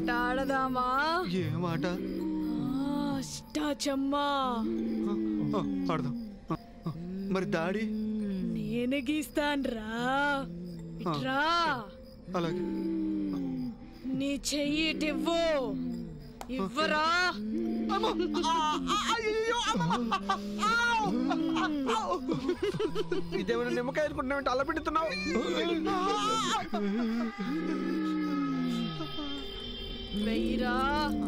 ఆట ఆడదామా? ఏం ఆట? అష్టాచమ్మా. ఆడదాం. మరి దాడి నేను గీస్తాన్రా. ఇట్రా. అలాగే. నీ చెయ్యి ఇవ్వు. ఇవ్వరా. ఇదేమైనా నిమ్మకాయ అనుకుంటున్నావు, అలా పెడుతున్నావు. వెయ్యిరా.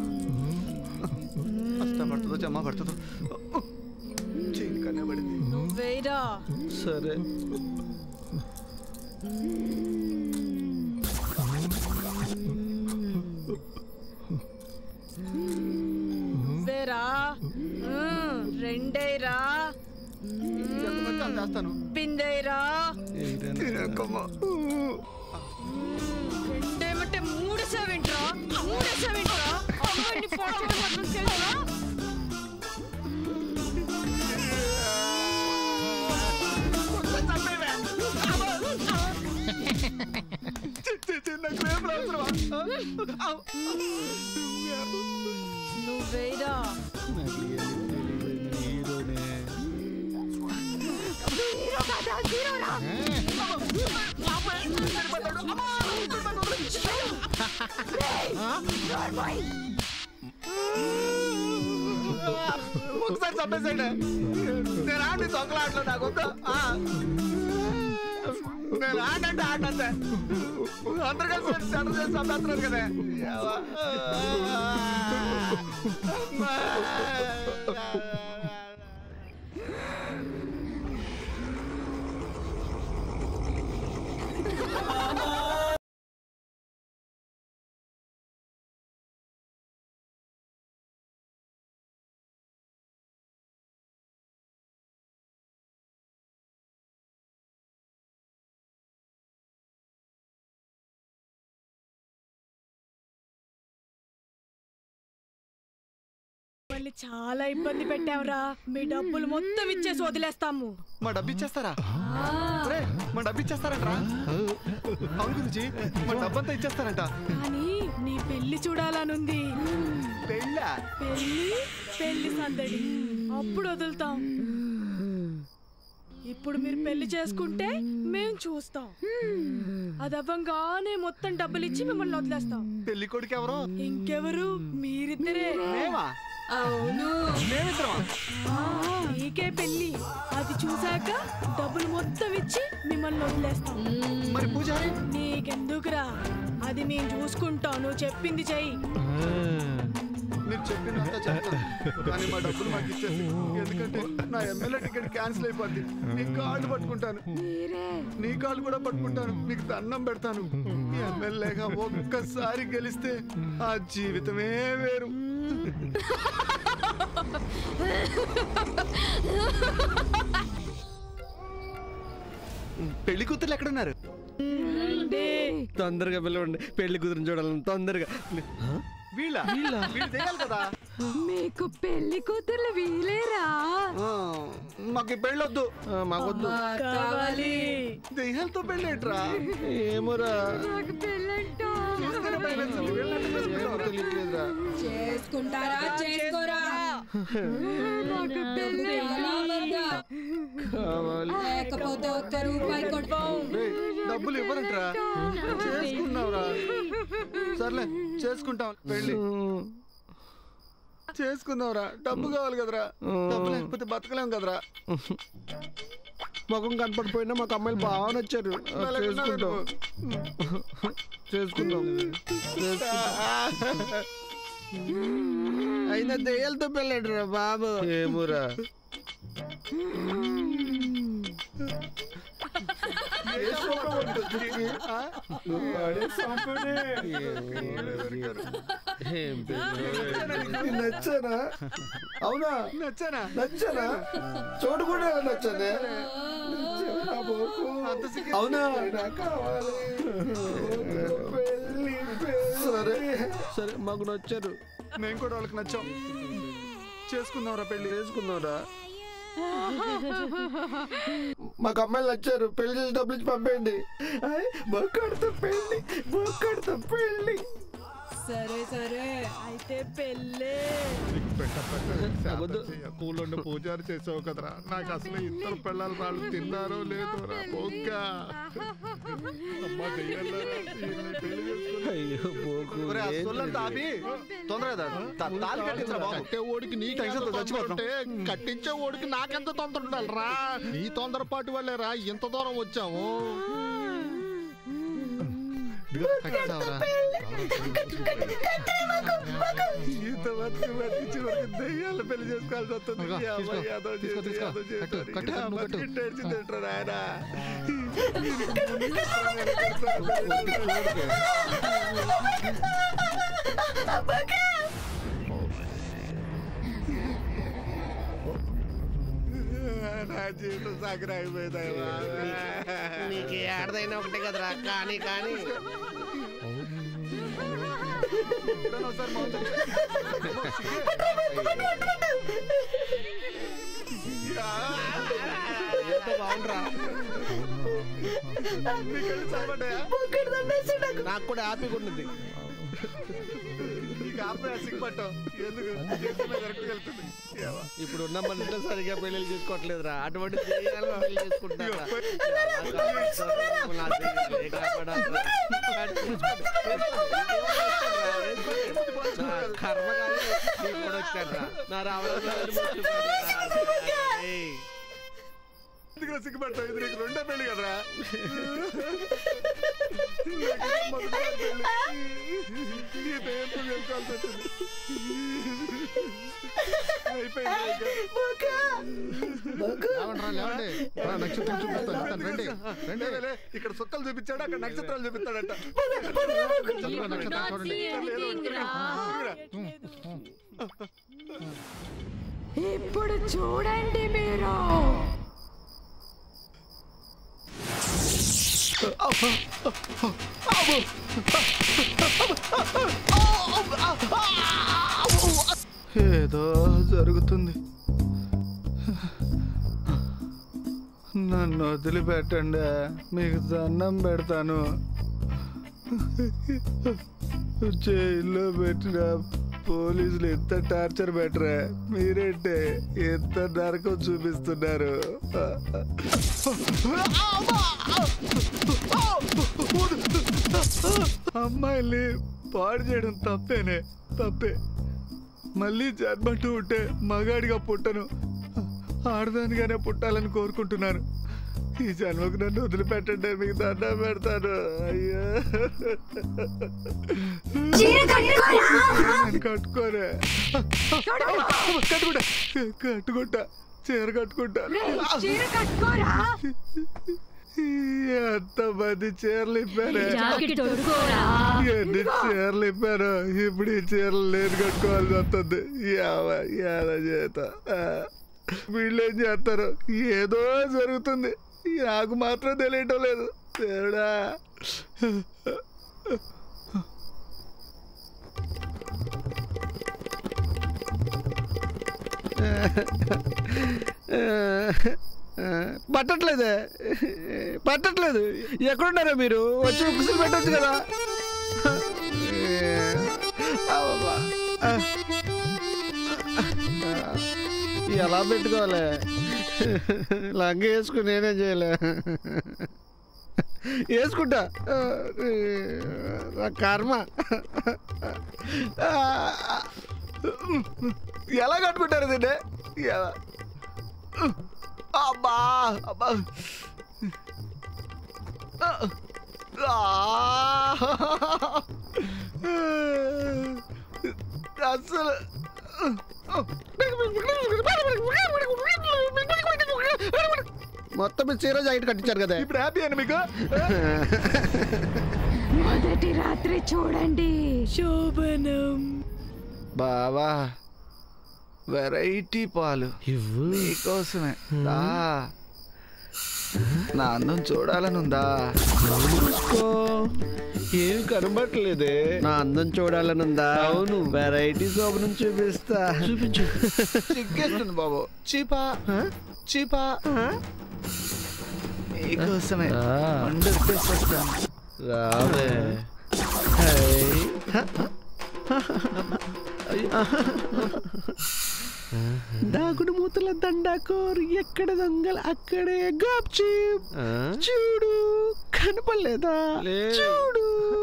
అష్టా పడుతుందో జమా పడుతుందో చిక్కనే పడింది. నువ్వు వెయ్యిరా. సరే. వేరా. రెండేరా. చేస్తాను. పిందేరా. రెండేమంటే మూడేసావేంట్రా? మూడేసావేంట్రా? అమ్మాయిని ఫోటో తెలుసా? నువ్వేరా. ఒకసారి చంపేసాడు. నేను ఆడి దొంగలాట్లో నాకు నేను ఆడంటే ఆడంతే. అందరు కలిసి సెటర్ చేసి చంపేస్తున్నారు కదా. చాలా ఇబ్బంది పెట్టావురా. మీ డబ్బులు మొత్తం ఇచ్చేసి వదిలేస్తాము. మా డబ్బు ఇచ్చేస్తారా? మా డబ్బు ఇచ్చేస్తారంటరా? అవును గురుజీ, మా డబ్బంతా ఇచ్చేస్తారంట. కానీ నీ పెళ్లి చూడాలనుంది. పెళ్ళా? పెళ్లి సందడి అప్పుడు వదులుతాం. ఇప్పుడు మీరు పెళ్లి చేసుకుంటే మేము చూస్తాం. అది అవ్వంగానే మొత్తం డబ్బులు ఇచ్చి మిమ్మల్ని వదిలేస్తాం. పెళ్లి కొడుకు ఎవరు? ఇంకెవరు? మీరిద్దరే. అవును, నీకే పెళ్లి. అది చూసాక డబ్బులు మొత్తం ఇచ్చి మిమ్మల్ని వదిలేస్తాం. మరి పూజారి? నీకెందుకురా, అది నేను చూసుకుంటాం. నువ్వు చెప్పింది చెయ్యి. మీరు చెప్పినంత చెప్తాను, కానీ మా డబ్బులు మాకు ఇచ్చేసి. ఎందుకంటే నా ఎమ్మెల్యే టికెట్ క్యాన్సిల్ అయిపోద్ది. నీ కాళ్ళు పట్టుకుంటాను, నీ కాళ్ళు కూడా పట్టుకుంటాను, నీకు దండం పెడతాను. ఎమ్మెల్యేగా ఒక్కసారి గెలిస్తే ఆ జీవితమే వేరు. పెళ్లి కూతుర్లు ఎక్కడున్నారు? తొందరగా పిలవండి, పెళ్లి కూతురు చూడాలని. తొందరగా. వీళ్ళ వీళ్ళు దిగాలి కదా. మీకు పెళ్లి కూతుర్లు వీలేరా? మాకు పెళ్ళొద్దు. మాకొద్దు. కావాలి. దెయ్యాలతో పెళ్ళేట్రా? ఏమోరా, నాకు పెళ్ళంట. తెలియట్లేదురా. చేసుకుంటారా? చేసుకోరా? నాకు పెళ్ళి కావాలి. లేకపోతే ఒక్క రూపాయి కొడతాం. డబ్బులు ఇవ్వరంట్రా. చేసుకున్నావురా? సర్లే చేసుకుంటాం. పెళ్ళి చేసుకుందాంరా. డబ్బు కావాలి కదరా. డబ్బు లేకపోతే బతకలేం కదరా. ముఖం కనపడిపోయినా మాకు అమ్మాయిలు బాగా నచ్చారు. చేసుకుందాం. అయినా దెయ్యాలతో పెళ్ళాడురా బాబు. ఏమోరా. నచ్చానా? అవునా? నచ్చానా? చోటు కూడా నచ్చానే. అవునా? సరే సరే, మాకు నచ్చారు. మేము కూడా వాళ్ళకి నచ్చాం. చేసుకుందాంరా. పెళ్లి చేసుకుందాంరా. మాకు అమ్మాయిలు నచ్చారు. పెళ్లి చేసి డబ్బులు ఇచ్చి పంపేయండి. బొక్కడితో పెళ్లి, బొక్కడితో పెళ్లి. సరే సరే అయితే పెళ్ళే. కూలో పూజారి చేసావు కదరా, నాకు అసలు ఇద్దరు పిల్లలు వాళ్ళు తిన్నారో లేదో రా. కట్టించే ఓడికి నాకెంత తొందర ఉండాలిరా. నీ తొందరపాటు వల్లేరా ఇంత దూరం వచ్చాము. దయ్యాలు పెళ్లి చేసుకోవాల్సి వస్తుంది. నా జీవితం సాగరాగిపోయిందా? నీకు ఏడదైనా ఒకటే కదరా. కానీ కానీ బాగుండ్రా. నాకు కూడా హ్యాపీగా ఉన్నది. ఇప్పుడు ఉన్న మనుషులు సరిగా పెళ్లి చేసుకోవట్లేదురా. అటువంటి పెళ్లి చేసుకుంటారా? కర్మ కూడా వచ్చారా నా సిగ్గుపడతావు. ఇది నీకు రెండో పెళ్లి కదరా. ఇక్కడ సుక్కలు చూపించాడు, అక్కడ నక్షత్రాలు చూపిస్తాడట. ఇప్పుడు చూడండి మీరు. ఏదో జరుగుతుంది. నన్ను వదిలిపెట్టండి, మీకు దండం పెడతాను. జైల్లో పెట్టిన పోలీసులు ఎంత టార్చర్ పెట్టరా, మీరేంటే ఎంత నరకం చూపిస్తున్నారు. అమ్మాయిల్ని పాడు చేయడం తప్పే. మళ్ళీ జన్మంటూ ఉంటే మగాడిగా పుట్టను, ఆడదానిగానే పుట్టాలని కోరుకుంటున్నాను. ఈ జన్మకు నన్ను వదిలిపెట్టండి, మీకు దండం పెడతాను. అయ్యా కట్టుకోరే. కట్టుకుంటా, చీర కట్టుకుంటా. ఎంతమంది చీరలు ఇప్పారు, ఎన్ని చీరలు ఇప్పారు. ఇప్పుడు ఈ చీరలు నేను కట్టుకోవాల్సి వస్తుంది. చేత వీళ్ళేం చేస్తారు, ఏదో జరుగుతుంది. నాకు మాత్రం తెలియటం లేదు. దేవుడా, పట్టట్లేదు. ఎక్కడున్నారా మీరు? వచ్చి కుసులు పెట్టచ్చు కదా. ఎలా పెట్టుకోవాలి? లంగ వేసుకుని నేనేం చేయలే. వేసుకుంటా, కర్మ. ఎలా కట్టుకుంటారు దీన్ని? అబ్బా అబ్బా, అసలు మొత్తం చీర జాకెట్ కట్టించారు కదా. ఇప్పుడు హ్యాపీ అని మీకు? మొదటి రాత్రి చూడండి, శోభనం. బావా, వెరైటీ పాలు నీకోసమే. నా అందం చూడాలనుందా? ఏం కనబట్టలేదే. నా అందం చూడాలనుందా? అవును, వెరైటీ శోభనం చూపిస్తా. చూపించు. చిక్కేస్తుంది బాబు. చీపా చీపా నీకోసమే. రావే. దాగుడు మూతల దండాకోరు ఎక్కడ దొంగలు అక్కడే గాప్చీప్ చూడు కనపడలేదా చూడు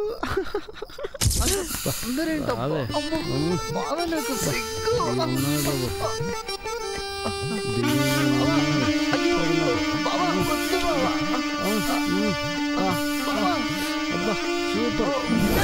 సూపర్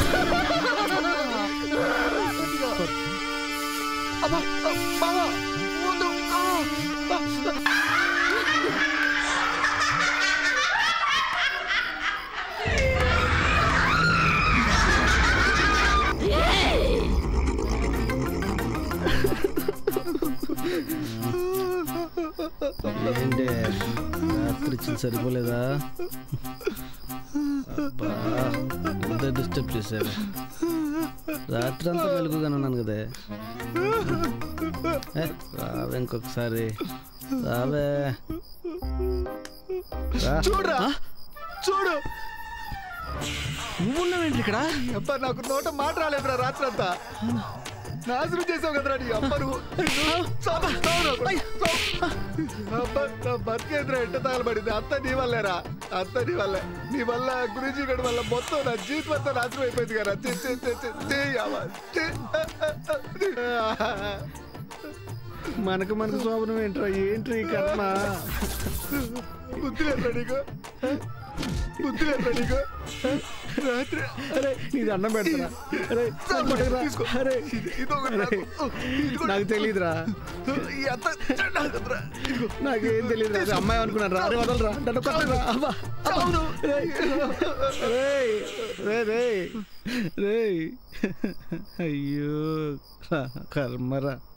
ఏంటి రాత్రి ఇచ్చింది సరిపోలేదా? అబ్బా ఎంత డిస్టర్బ్ చేశారు. రాత్రి అంతా వెలుగుగానే ఉన్నాను కదే. రావే ఇంకొకసారి రావే. చూడరా చూడు, నువ్వున్నావేంటి ఇక్కడ? అబ్బా నాకు నోట మాట రాలేదురా రాత్రి అంతా. నాశనం చేసావు కదరా నీ అబ్బా నువ్వు. బతికేంద్రా ఎంట తగలబడింది. అంతా నీ వల్లేరా, అంతా నీ వల్లే. నీ వల్ల గురించి గడి వల్ల మొత్తం నా జీవితం అంతా నాశనం అయిపోయింది కదా. మనకు శోభనం ఏంట్రా? ఏంట్రీ కర్మ? బుద్ధి లేదురా నీకు, బుద్ధి లేదురా నీకు. రాత్రి అరే నీది అన్నం పెడతారా? అరే నాకు తెలీదురా, నాకేం తెలియదురా. అమ్మాయి అనుకున్నాను రా. అరే వదలరా, నన్ను కొట్టరా. రే అయ్యో కర్మరా.